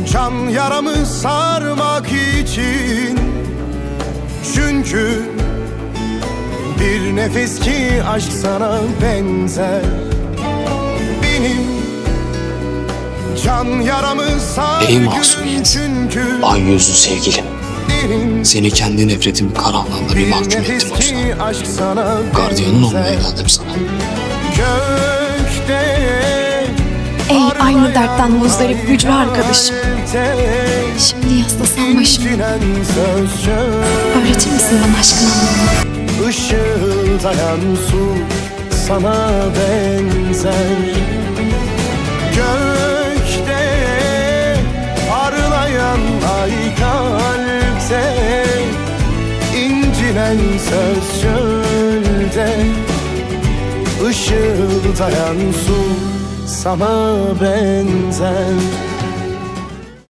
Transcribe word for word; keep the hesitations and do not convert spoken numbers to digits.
can yaramı sarmak için. Çünkü bir nefes ki aşk sana benzer. Benim can yaramı sar Ey masumiyet, çünkü ay yüzlü sevgilim, seni kendi nefretimin karanlığında bir mahkum ettim olsa. Gardiyanın olmaya geldim sana. Gökte, Ey aynı dertten muzdarip güçlü arkadaşım. Şimdi yaslasam başımı. Öğretir misin bana aşkın anlamını? Işıldayan su sana benzer. Gökte parlayan ay kalpte, incinen söz çölde. Işıldayan su sana benzer.